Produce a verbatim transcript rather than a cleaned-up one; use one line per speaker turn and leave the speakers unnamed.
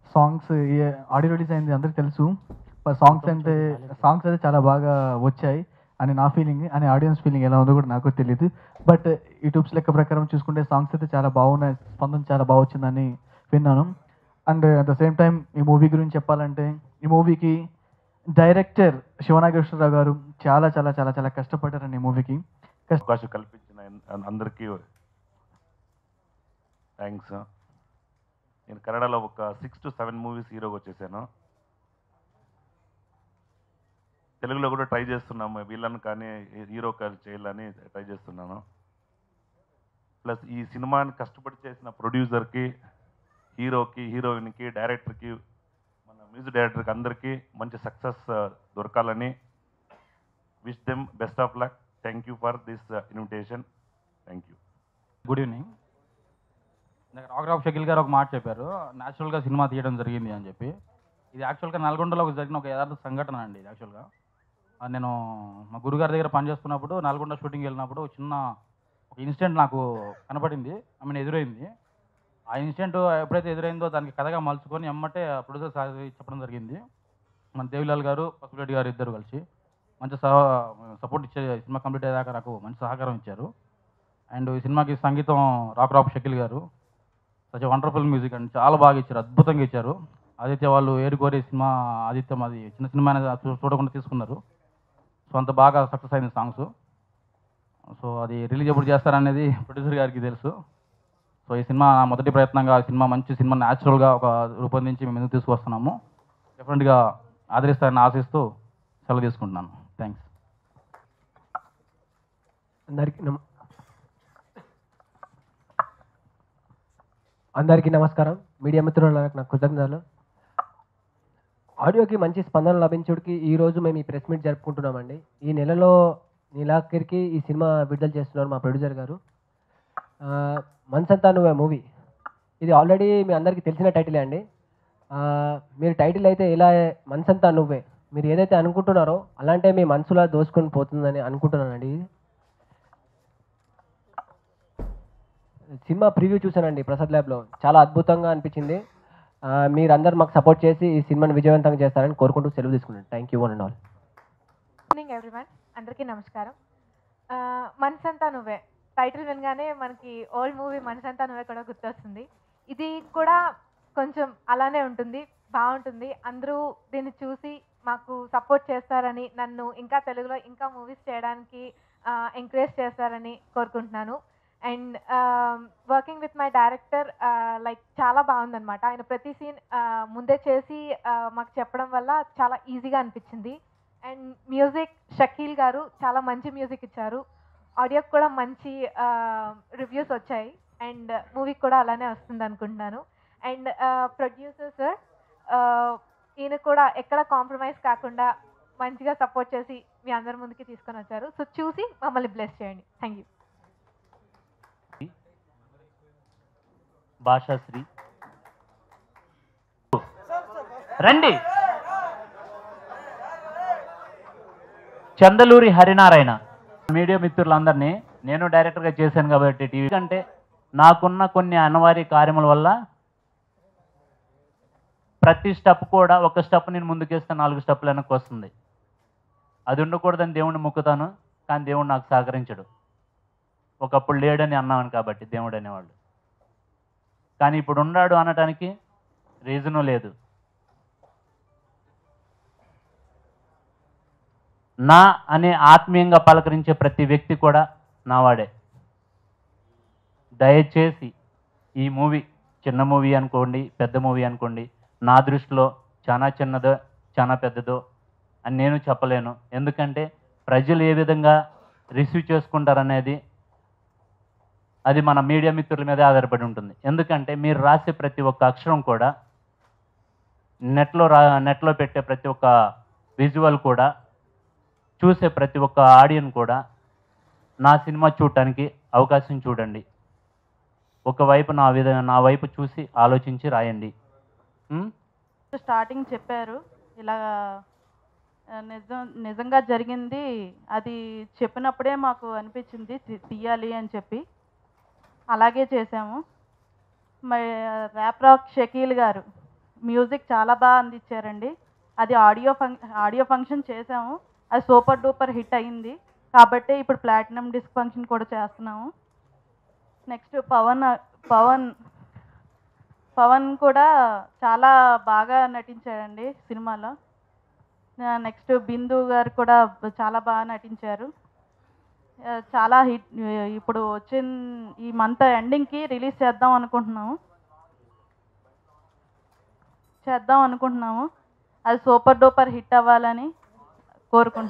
Songs audio release అయింది అందరికి తెలుసు. సాంగ్స్ అంటే సాంగ్స్ అయితే చాలా బాగా వచ్చాయి అని నా ఫీలింగ్, అని ఆడియన్స్ ఫీలింగ్ ఎలా ఉందో కూడా నాకు తెలియదు. బట్ యూట్యూబ్స్ లెక్క ప్రకారం చూసుకుంటే సాంగ్స్ అయితే చాలా బాగున్నాయి, స్పందన చాలా బాగా వచ్చిందని విన్నాను. And at the same time ఈ మూవీ గురించి చెప్పాలంటే, ఈ మూవీకి డైరెక్టర్ శివనాగేశ్వరరావు గారు చాలా చాలా చాలా చాలా కష్టపడ్డారండి ఈ మూవీకి.
అవకాశం కల్పించిన అన్- అందరికీ థ్యాంక్స్. నేను కన్నడలో ఒక సిక్స్ టు సెవెన్ మూవీస్ హీరోగా వచ్చేసాను. తెలుగులో కూడా ట్రై చేస్తున్నాము, విలన్ కానీ హీరో కానీ చేయాలని ట్రై చేస్తున్నాను. ప్లస్ ఈ సినిమాని కష్టపడి చేసిన ప్రొడ్యూసర్కి, హీరోకి, హీరోయిన్కి, డైరెక్టర్కి, మన మ్యూజిక్ డైరెక్టర్కి అందరికీ మంచి సక్సెస్ దొరకాలని wish them best of luck. Thank you for this invitation. Thank you.
Good evening. రాఘరాఫ్ షకీల్ గారు ఒక మాట చెప్పారు, న్యాచురల్గా సినిమా తీయడం జరిగింది అని చెప్పి. ఇది యాక్చువల్గా నల్గొండలో ఒక జరిగిన ఒక యథార్థ సంఘటన అండి. ఇది యాక్చువల్గా ఆ నేను మా గురుగారి దగ్గర పనిచేస్తున్నప్పుడు నల్గొండ షూటింగ్ వెళ్ళినప్పుడు ఒక చిన్న ఒక ఇన్సిడెంట్ నాకు కనపడింది, ఐ మీన్ ఎదురైంది. ఆ ఇన్సిడెంట్ ఎప్పుడైతే ఎదురైందో దానికి కథగా మలుచుకొని ఎమ్మటే ప్రొడ్యూసర్ సార్ చెప్పడం జరిగింది. మన దేవిలాల్ గారు, పసుపురెడ్డి గారు ఇద్దరు కలిసి మంచి సహా సపోర్ట్ ఇచ్చే సినిమా కంప్లీట్ అయ్యాక నాకు మంచి సహకారం ఇచ్చారు. అండ్ ఈ సినిమాకి సంగీతం రాఘరాఫ్ షకీల్ గారు, సచ్ వండర్ఫుల్ మ్యూజిక్ అండి, చాలా బాగా ఇచ్చారు, అద్భుతంగా ఇచ్చారు. ఆదిత్య వాళ్ళు ఏరుకోరి సినిమా, ఆదిత్యం అది చిన్న సినిమా అనేది చూ- చూడకుండా తీసుకున్నారు. సో అంత బాగా సక్సెస్ అయింది సాంగ్స్. సో అది రిలీజ్ ఎప్పుడు చేస్తారనేది ప్రొడ్యూసర్ గారికి తెలుసు. సో ఈ సినిమా నా మొదటి ప్రయత్నంగా ఈ సినిమా మంచి సినిమా న్యాచురల్గా ఒక రూపొందించి మేము ఎందుకు తీసుకొస్తున్నాము. డెఫినెట్గా ఆదరిస్తారని ఆశిస్తూ సెలవు తీసుకుంటున్నాను. థ్యాంక్స్.
అందరికీ నమ అందరికీ నమస్కారం. మీడియా మిత్రులకు నా కృతజ్ఞతలు. ఆడియోకి మంచి స్పందన లభించుడికి ఈరోజు మేము ఈ ప్రెస్ మీట్ జరుపుకుంటున్నామండి. ఈ నెలలో నీలాఖరికి ఈ సినిమా విడుదల చేస్తున్నారు మా ప్రొడ్యూసర్ గారు. ఆ, మనసంతా నువ్వే మూవీ, ఇది ఆల్రెడీ మీ అందరికీ తెలిసిన టైటిలే అండి. ఆ, మీరు టైటిల్ అయితే ఇలా మనసంతా నువ్వే, మీరు ఏదైతే అనుకుంటున్నారో అలాంటే మీ మనసులా దోసుకొని పోతుందని అనుకుంటున్నానండి. సినిమా ప్రివ్యూ చూశానండి ప్రసాద్ ల్యాబ్లో, చాలా అద్భుతంగా అనిపించింది. ఆ, మీరందరూ మాకు సపోర్ట్ చేసి ఈ సినిమాని విజయవంతంగా చేస్తారని కోరుకుంటూ సెలవు తీసుకున్నాను. Thank you one and all.
Morning everyone, అందరికీ నమస్కారం. ఆ, మనసంతా నువ్వే టైటిల్ వినగానే మనకి ఓల్డ్ మూవీ మనసంతా నువ్వే కూడా గుర్తొస్తుంది. ఇది కూడా కొంచెం అలానే ఉంటుంది, బాగుంటుంది. అందరూ దీన్ని చూసి మాకు సపోర్ట్ చేస్తారని, నన్ను ఇంకా తెలుగులో ఇంకా మూవీస్ చేయడానికి ఎంకరేజ్ చేస్తారని కోరుకుంటున్నాను. And working with my director like చాలా బాగుందన్నమాట. ఆయన ప్రతి సీన్ ముందే చేసి uh, మాకు చెప్పడం వల్ల చాలా ఈజీగా అనిపించింది. అండ్ మ్యూజిక్ షకీల్ గారు చాలా మంచి మ్యూజిక్ ఇచ్చారు. ఆడియోకి కూడా మంచి రివ్యూస్ వచ్చాయి. అండ్ మూవీకి కూడా అలానే వస్తుంది అనుకుంటున్నాను. అండ్ ప్రొడ్యూసర్ సార్, ఈయన కూడా ఎక్కడ కాంప్రమైజ్ కాకుండా మంచిగా సపోర్ట్ చేసి మీ అందరి ముందుకి తీసుకొని వచ్చారు. సో చూసి మమ్మల్ని బ్లెస్ చేయండి. Thank you.
భాషాశ్రీ రండి. చందలూరి హరినారాయణ. మీడియా మిత్రులందరినీ నేను డైరెక్టర్గా చేశాను కాబట్టి టీవీ కంటే నాకున్న కొన్ని అనివార్య కార్యముల వల్ల ప్రతి స్టెప్ కూడా ఒక స్టెప్ నేను ముందుకేస్తే నాలుగు స్టెప్పులు వెనక్కి వస్తుంది. అది ఉండకూడదని దేవుడిని మొక్కుతాను, కానీ దేవుడు నాకు సహకరించడు. ఒకప్పుడు లేడని అన్నాను కాబట్టి దేవుడు అనేవాళ్ళు, కానీ ఇప్పుడు ఉన్నాడు అనటానికి రీజను లేదు. నా అనే ఆత్మీయంగా పలకరించే ప్రతి వ్యక్తి కూడా నావాడే. దయచేసి ఈ మూవీ చిన్న మూవీ అనుకోండి, పెద్ద మూవీ అనుకోండి, నా దృష్టిలో చాలా చిన్నదో చాలా పెద్దదో అని నేను చెప్పలేను. ఎందుకంటే ప్రజలు ఏ విధంగా రిసీవ్ చేసుకుంటారనేది అది మన మీడియా మిత్రుల మీద ఆధారపడి ఉంటుంది. ఎందుకంటే మీరు రాసే ప్రతి ఒక్క అక్షరం కూడా, నెట్లో రా నెట్లో పెట్టే ప్రతి ఒక్క విజువల్ కూడా, చూసే ప్రతి ఒక్క ఆడియన్ కూడా నా సినిమా చూడటానికి అవకాశం చూడండి. ఒకవైపు నా విధ నా వైపు చూసి ఆలోచించి రాయండి.
స్టార్టింగ్ చెప్పారు ఇలా నిజం నిజంగా జరిగింది, అది చెప్పినప్పుడే మాకు అనిపించింది తీయాలి అని చెప్పి, అలాగే చేసాము. మరి ర్యాప్ రాక్ షకీల్ గారు మ్యూజిక్ చాలా బాగా అందించారండి. అది ఆడియో ఫంక్ ఆడియో ఫంక్షన్ చేసాము, అది సూపర్ డూపర్ హిట్ అయింది కాబట్టి ఇప్పుడు ప్లాటినం డిస్క్ ఫంక్షన్ కూడా చేస్తున్నాము. నెక్స్ట్ పవన్ పవన్ పవన్ కూడా చాలా బాగా నటించాడండి సినిమాలో. నెక్స్ట్ బిందు గారు కూడా చాలా బాగా నటించారు. ఆ, చాలా హిట్. ఇప్పుడు వచ్చిన ఈ మంత్ ఎండింగ్కి రిలీజ్ చేద్దాం అనుకుంటున్నాము చేద్దాం అనుకుంటున్నాము అది సూపర్ డూపర్ హిట్ అవ్వాలని కోరుకుంటున్నాము.